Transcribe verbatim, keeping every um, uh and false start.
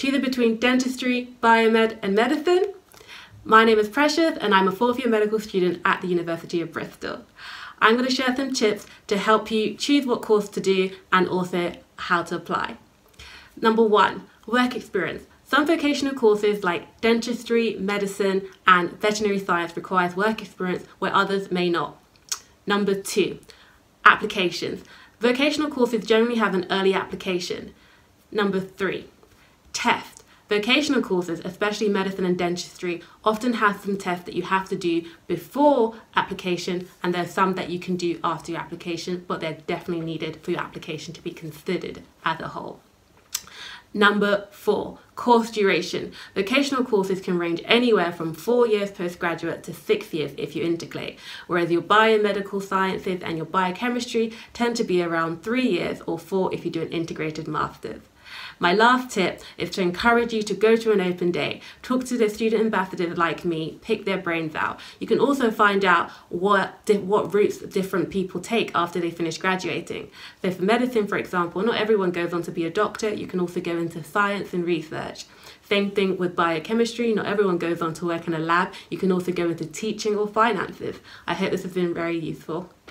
choosing between dentistry, biomed and medicine? My name is Precious and I'm a fourth year medical student at the University of Bristol. I'm going to share some tips to help you choose what course to do and also how to apply. Number one, work experience. Some vocational courses like dentistry, medicine and veterinary science requires work experience where others may not. Number two, applications. Vocational courses generally have an early application. Number three, tests. Vocational courses, especially medicine and dentistry, often have some tests that you have to do before application, and there's some that you can do after your application, but they're definitely needed for your application to be considered as a whole. Number four, course duration. Vocational courses can range anywhere from four years postgraduate to six years if you integrate, whereas your biomedical sciences and your biochemistry tend to be around three years or four if you do an integrated master's. My last tip is to encourage you to go to an open day, talk to the student ambassadors like me, pick their brains out. You can also find out what, what routes different people take after they finish graduating. So for medicine, for example, not everyone goes on to be a doctor. You can also go into science and research. Same thing with biochemistry, not everyone goes on to work in a lab. You can also go into teaching or finances. I hope this has been very useful.